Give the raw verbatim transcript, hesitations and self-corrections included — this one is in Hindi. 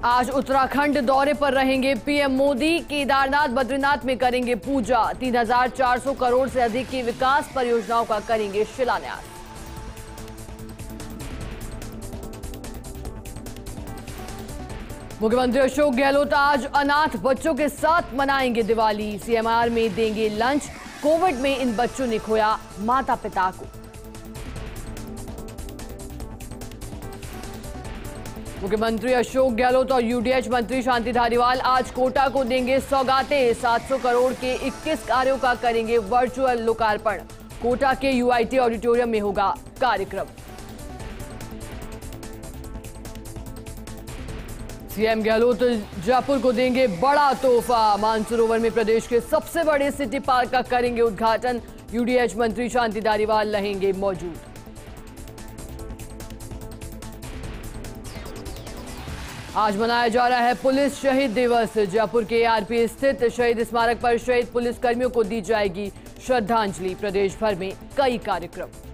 आज उत्तराखंड दौरे पर रहेंगे पीएम मोदी। केदारनाथ बद्रीनाथ में करेंगे पूजा। तीन हजार चार सौ करोड़ से अधिक की विकास परियोजनाओं का करेंगे शिलान्यास। मुख्यमंत्री अशोक गहलोत आज अनाथ बच्चों के साथ मनाएंगे दिवाली। सीएमआर में देंगे लंच। कोविड में इन बच्चों ने खोया माता पिता को। मुख्यमंत्री अशोक गहलोत और यूडीएच मंत्री शांति धारीवाल आज कोटा को देंगे सौगातें। सात सौ करोड़ के इक्कीस कार्यों का करेंगे वर्चुअल लोकार्पण। कोटा के यूआईटी ऑडिटोरियम में होगा कार्यक्रम। सीएम गहलोत जयपुर को देंगे बड़ा तोहफा। मानसरोवर में प्रदेश के सबसे बड़े सिटी पार्क का करेंगे उद्घाटन। यूडीएच मंत्री शांति धारीवाल रहेंगे मौजूद। आज मनाया जा रहा है पुलिस शहीद दिवस। जयपुर के आरपी स्थित शहीद स्मारक पर शहीद पुलिस कर्मियों को दी जाएगी श्रद्धांजलि। प्रदेश भर में कई कार्यक्रम।